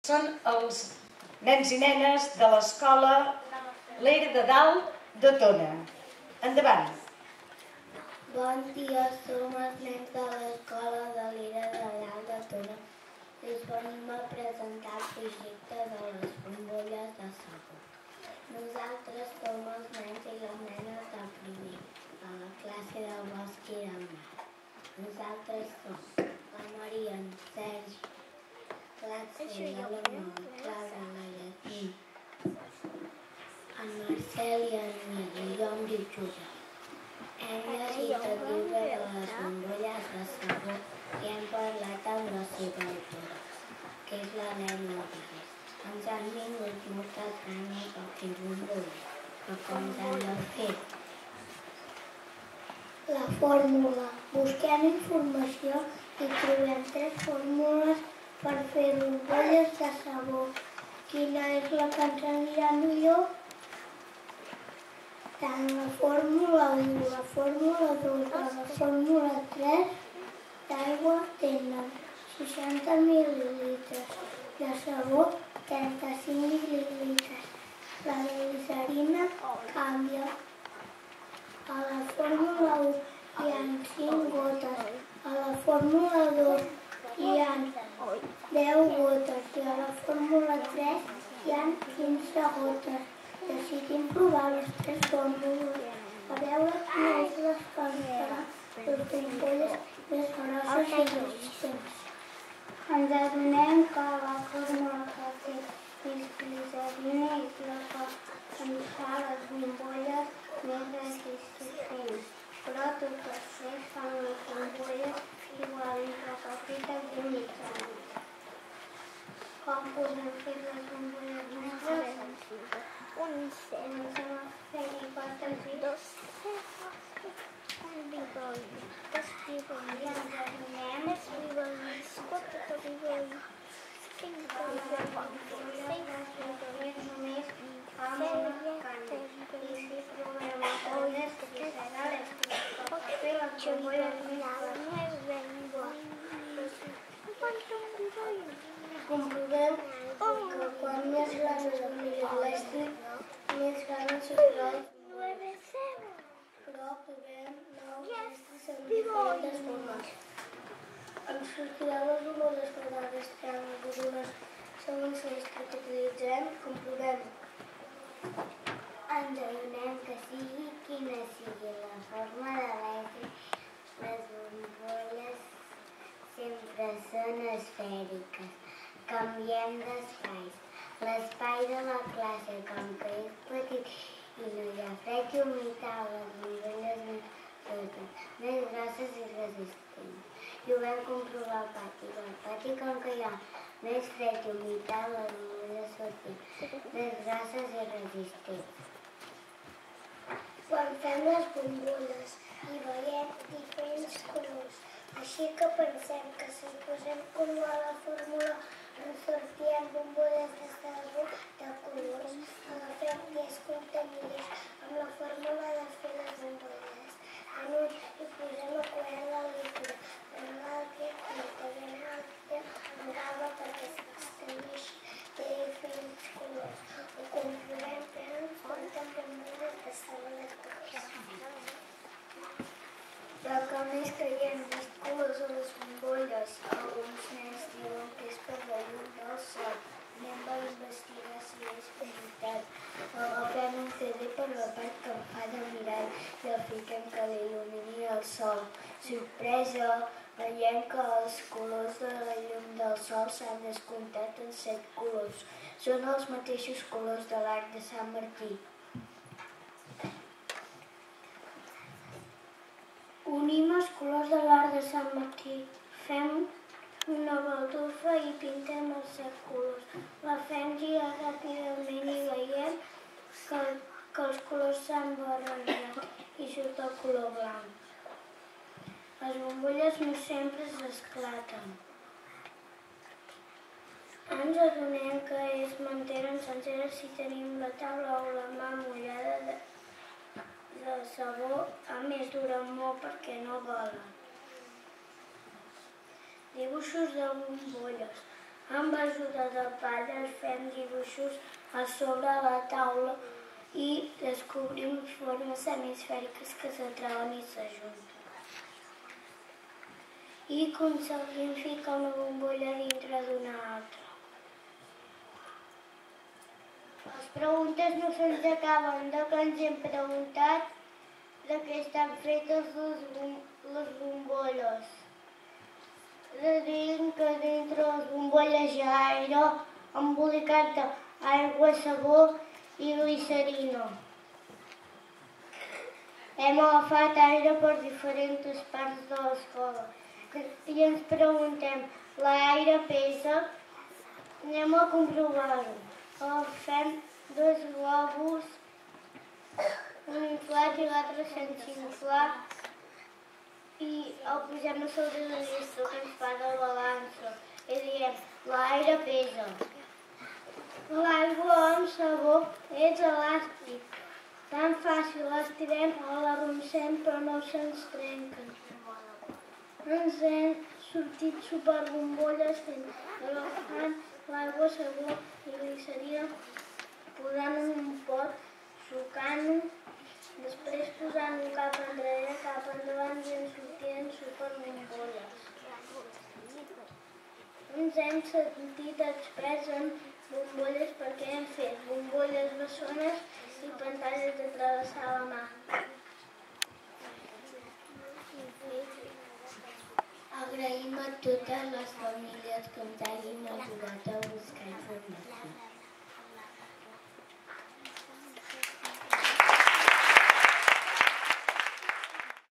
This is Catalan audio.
Són els nens i nenes de l'escola L'Era de Dalt de Tona. Endavant. Bon dia, som els nens de l'escola de l'Era de Dalt de Tona. Us venim a presentar el projecte de les bombolles de sabó. Nosaltres som els nens i les nenes del primer, a la classe del bosc i del mar. Nosaltres som la Maria, en Sergi, l'Àxel, l'Alma, Clara, la Llacín, en Marcel i en Nil, i jo em dic Josep. Hem llegit el llibre de les bombolles de sabó i hem parlat amb la seva autora, que és l'Helena Vives. Ens han vingut moltes ganes de fer bombolles, però com s'han de fer? La fórmula. Busquem informació i trobem 3 fórmules per fer bombolles de sabó. Quina és la que ens anirà millor? Tant la fórmula 1, la fórmula 2 o la fórmula 3 d'aigua tenen 60 mil·lilitres, de sabó 35 mil·lilitres. La glicerina canvia. A la fórmula 1 hi ha 5 gotes, a la fórmula 2 hi ha 10 gotes i a la fórmula 3 hi ha 15 gotes. Decidim provar les 3 fórmules a veure quina és la que ens farà les bombolles més grosses i resistents. Ens adonem que la fórmula que té més glicerina és la que ens fa les bombolles més resistents, però totes 3 fan les bombolles iguals a petites i mitjanes. Com podem fer les bombolles més grosses? Comencem a fer hipòtesis. 2 bigolis. I ens adonem que les bombolles només amb una canya. I si provem a coses que serà les que pot fer les bombolles més grosses. Comprovem que quan més gran és el nivell elèctric, més gran és el soroll. Però provem 9 mestres en diferents formes. Ens sortiran les bombolles quadrades, triangles, rodones, segons l'estre que utilitzem. Comprovem. Ens adonem que sigui quina sigui la forma de l'èxit, les bombolles sempre són esfèriques. Canviem d'espais. L'espai de la classe, com que és petit i no hi ha fred i humitat, les bombolles més grosses i resistents. I ho vam comprovar al pati. Al pati, com que hi ha més fred i humitat, les bombolles sortien més grosses i resistents. Quan fem les bombolles hi veiem diferents colors. Així que pensem que si posem color a la fórmula ens sortien bombolles de sabó de colors. Agafem 10 contenidors amb la fórmula de fer les bombolles. En un hi posem el quadern de líquid, en l'altre portarem amb aigua perquè s'extendeixi de diferents colors. Ho comprovem però ens porten bombolles de sabó de colors. Però com és que hi ha més colors a les bombolles, alguns nens diuen que és per la llum del sol. Anem a investigar si és veritat. Agafem un CD per la part que em fa de mirall i el fiquem que l'il·lumini el sol. Sorpresa! Veiem que els colors de la llum del sol s'han descomptat en 7 colors. Són els mateixos colors de l'arc de Sant Martí. Unim els colors de l'arc de Sant Martí. Fem una baldufa i pintem els 7 colors. La fem girar ràpidament i veiem que els colors s'han barrejat i surt el color blanc. Les bombolles no sempre s'esclaten. Ens adonem que es mantenen senceres si tenim la taula o la mà mullada de sabó. A més, duren molt perquè no volen. Dibuixos de bombolles. Amb ajuda del pare fem dibuixos a sobre la taula i descobrim formes hemisfèriques que s'atrauen i s'ajunten. I aconseguim ficar una bombolla dintre d'una altra. Les preguntes no se'ns acaben de que ens hem preguntat de què estan fetes les bombolles. Deien que dintre les bombolles hi ha aire embolicat d'aigua, sabó i glicerina. Hem agafat aire per diferents parts de l'escola i ens preguntem, l'aire pesa? Anem a comprovar-ho. Agafem dos globus, un inflat i l'altre sense inflar, i el posem a sobre del llistó que ens fa de balança i diem, l'aire pesa. L'aigua amb sabó és elàstic. Tan fàcil l'estirem o l'arronsem però no se'ns trenquen. Ens han sortit superbombolles agafant l'aigua, sabó i glicerina, posant en un pot, sucant-ho, després posant-ho cap enrere, cap endavant i ens sortien superbombolles. Ens hem sentit experts en bombolles perquè hem fet bombolles bessones i pantalles de travessar la mà. Agraïm a totes les famílies que ens hagin ajudat a buscar informació.